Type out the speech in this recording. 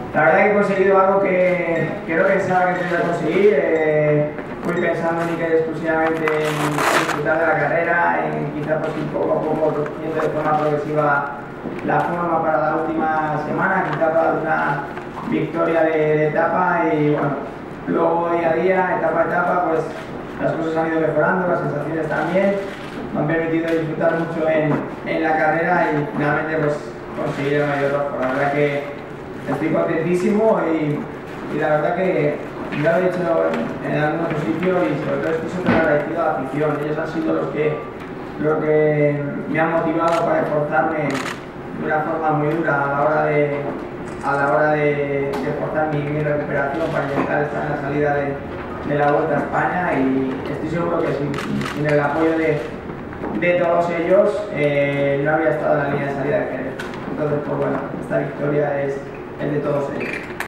La verdad que he conseguido algo que no pensaba que podía conseguir. Fui pensando única y exclusivamente en disfrutar de la carrera, en quizá pues ir poco a poco cogiendo de forma progresiva la forma para la última semana, quizá para una victoria de etapa y bueno, luego día a día, etapa a etapa, pues las cosas han ido mejorando, las sensaciones también, me han permitido disfrutar mucho en la carrera y finalmente pues conseguir el mayor rojo. La verdad que estoy contentísimo y la verdad que ya lo he dicho en algún otro sitio y sobre todo estoy súper agradecido a la afición. Ellos han sido los que me han motivado para esforzarme de una forma muy dura a la hora de esforzar mi recuperación para intentar estar en la salida de la Vuelta a España y estoy seguro que sin el apoyo de todos ellos no habría estado en la línea de salida de Jerez. Entonces, pues bueno, esta victoria es de todos ellos.